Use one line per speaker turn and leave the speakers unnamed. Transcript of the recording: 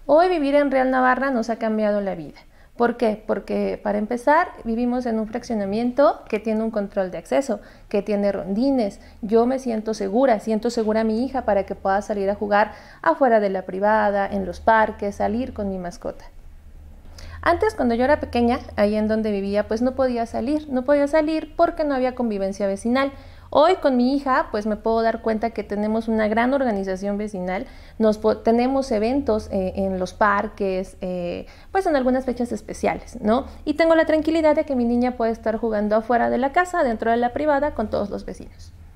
Hoy vivir en Real Navarra nos ha cambiado la vida. ¿Por qué? Porque para empezar vivimos en un fraccionamiento que tiene un control de acceso, que tiene rondines. Yo me siento segura a mi hija para que pueda salir a jugar afuera de la privada, en los parques, salir con mi mascota. Antes, cuando yo era pequeña, ahí en donde vivía, pues no podía salir porque no había convivencia vecinal. Hoy con mi hija, pues me puedo dar cuenta que tenemos una gran organización vecinal, tenemos eventos en los parques, pues en algunas fechas especiales, ¿no? Y tengo la tranquilidad de que mi niña puede estar jugando afuera de la casa, dentro de la privada, con todos los vecinos.